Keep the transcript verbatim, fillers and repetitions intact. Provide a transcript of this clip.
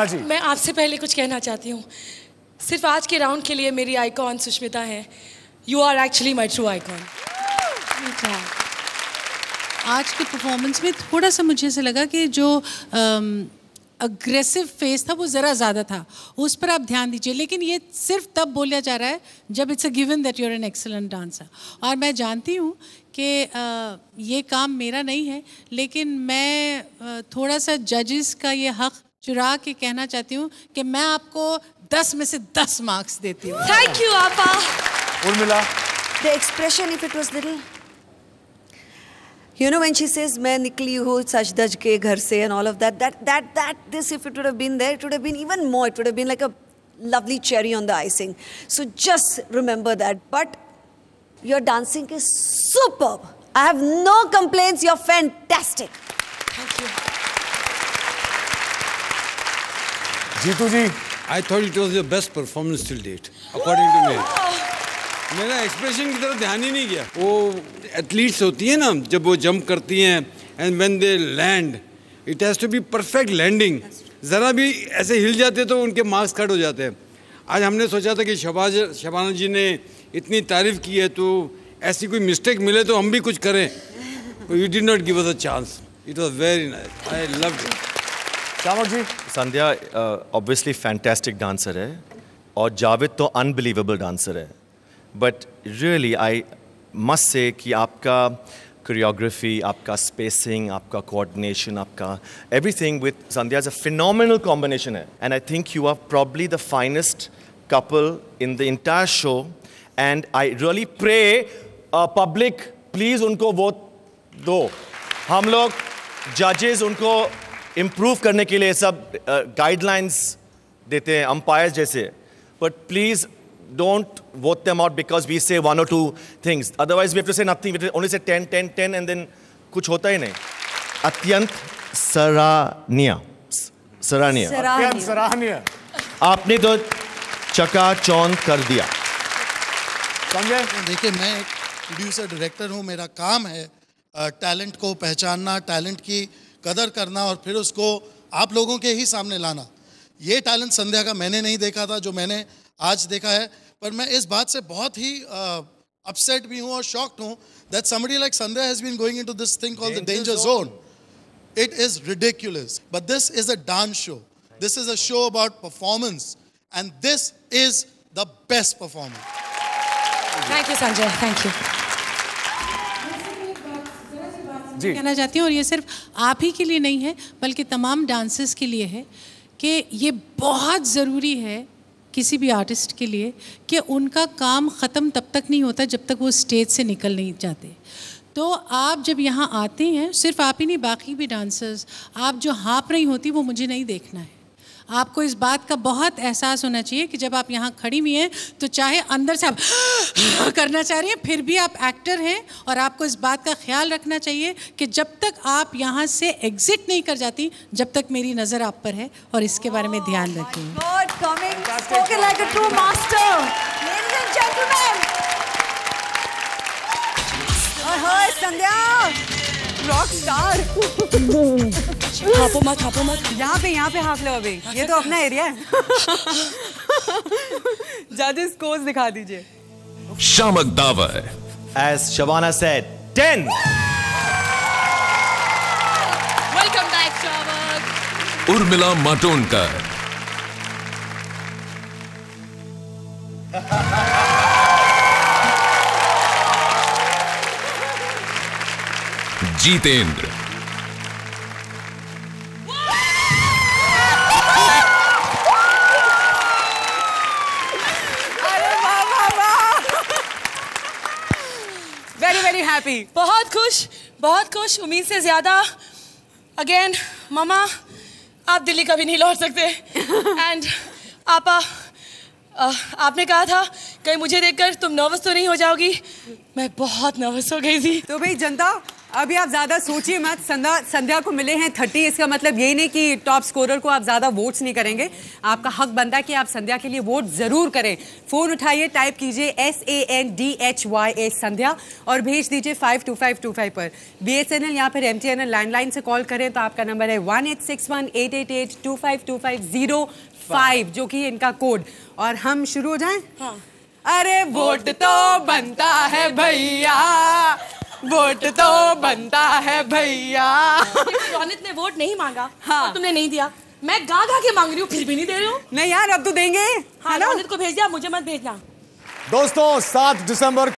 हाँ जी। मैं आपसे पहले कुछ कहना चाहती हूँ। सिर्फ आज के राउंड के लिए मेरी आइकॉन सुष्मिता है। You are actually my true icon. आज के परफॉर्मेंस में थोड़ा सा मुझे ऐसा लगा कि जो अग्रेसिव फेस था वो ज़रा ज़्यादा था, उस पर आप ध्यान दीजिए। लेकिन ये सिर्फ तब बोला जा रहा है जब it's a given that you are an excellent dancer. और मैं जानती हूँ कि ये काम मेरा नहीं है, लेकिन मैं आ, थोड़ा सा जजेस का ये हक चुरा के कहना चाहती हूँ कि मैं आपको दस में से दस मार्क्स देती हूँ। थैंक यू आपा। Urmila, the expression if it was little, you know, when she says मैं निकली हूँ सच धज के घर से and all of that, that that that this if it would have been there, it would have been even more. It would have been like a lovely cherry on the icing. So just remember that. But your dancing is superb. I have no complaints. You're fantastic. Thank you. Jeetu ji, I thought it was the best performance till date, according to me. मेरा expression की तरफ ध्यान ही नहीं गया। वो athletes होती है ना, जब वो जंप करती हैं and when they land it has to be perfect landing. ज़रा भी ऐसे हिल जाते तो उनके मार्क्स कट हो जाते हैं। आज हमने सोचा था कि शबाज शबाना जी ने इतनी तारीफ़ की है तो ऐसी कोई मिस्टेक मिले तो हम भी कुछ करें। You did not give us a chance. It was very nice, I loved it. चामक ji, Sandhya obviously fantastic dancer है और जावेद तो अनबिलीवेबल डांसर है, but really I must say कि आपका कोरियोग्राफी, आपका स्पेसिंग, आपका कोऑर्डिनेशन, आपका everything with Sandhya is a phenomenal combination है। And I think you are probably the finest couple in the entire show and I really pray public please उनको vote दो। हम लोग जजेस उनको इम्प्रूव करने के लिए सब गाइडलाइंस uh, देते हैं अंपायर्स जैसे, but please don't vote them out because we say one or two things. Otherwise, we have to say nothing. We only say ten, ten, ten, and then कुछ होता ही नहीं. अत्यंत सराहनीय, सराहनीय, अत्यंत सराहनीय। आपने तो चकाचौंध कर दिया। संजय, देखिए, मैं एक प्रोड्यूसर डायरेक्टर हूँ। मेरा काम है टैलेंट को पहचानना, टैलेंट की कदर करना और फिर उसको आप लोगों के ही सामने लाना। ये टैलेंट संध्या का मैंने नहीं देखा था जो मैंने आज देखा है, पर मैं इस बात से बहुत ही अपसेट भी हूँ और शॉक्ड हूँ that somebody like Sandhya has been going into this thing called the danger zone. It is ridiculous. But this is a dance show. This is a show about performance, and this is the best performance. Thank you Sanjay. Thank you. जी कहना चाहती हूँ, और ये सिर्फ आप ही के लिए नहीं है बल्कि तमाम डांसर्स के लिए है कि ये बहुत ज़रूरी है किसी भी आर्टिस्ट के लिए कि उनका काम ख़त्म तब तक नहीं होता जब तक वो स्टेज से निकल नहीं जाते। तो आप जब यहाँ आते हैं, सिर्फ आप ही नहीं, बाकी भी डांसर्स, आप जो हाँप रही होती वो मुझे नहीं देखना है। आपको इस बात का बहुत एहसास होना चाहिए कि जब आप यहाँ खड़ी हुई हैं तो चाहे अंदर से आप करना चाह रही हैं, फिर भी आप एक्टर हैं और आपको इस बात का ख्याल रखना चाहिए कि जब तक आप यहाँ से एग्जिट नहीं कर जाती, जब तक मेरी नज़र आप पर है, और इसके बारे में ध्यान रखें। God, coming, spoken like a true master. Ladies and gentlemen. Ahoy, Sandhya. Rock star. हापो मत, हापो मत। यहाँ पे यहाँ पे हाफ लो अभी, ये तो अपना एरिया है। जजेस स्कोर्स दिखा दीजिए। Shiamak Davar, as Shabana said, ten. Welcome back Shiamak. Urmila Matondkar, Jeetendra, very very happy, बहुत खुश, बहुत खुश, उम्मीद से ज्यादा। अगेन मामा, आप दिल्ली कभी नहीं लौट सकते। एंड आपा, आ, आपने कहा था कहीं मुझे देखकर तुम नर्वस तो नहीं हो जाओगी। मैं बहुत नर्वस हो गई थी। तो भाई जनता, अभी आप ज्यादा सोचिए मत। संध्या संध्या को मिले हैं थर्टी, इसका मतलब यही नहीं कि टॉप स्कोरर को आप ज्यादा वोट्स नहीं करेंगे। आपका हक बनता है कि आप संध्या के लिए वोट जरूर करें। फोन उठाइए, टाइप कीजिए S A N D H Y A Sandhya और भेज दीजिए five two five two five पर। बी एस एन एल या फिर M T N L landline से कॉल करें तो आपका नंबर है one eight six one eight eight eight two five two five zero five, जो कि इनका कोड। और हम शुरू हो जाएं? हाँ। अरे वोट तो बनता है भैया, वोट तो बनता है भैया। रोनित ने वोट नहीं मांगा, हाँ। और तुमने नहीं दिया। मैं गा गा के मांग रही हूँ, फिर भी नहीं दे रही हूँ। नहीं यार, अब तो देंगे। हाँ, रोनित को भेज दिया, मुझे मत भेजना। दोस्तों सात दिसंबर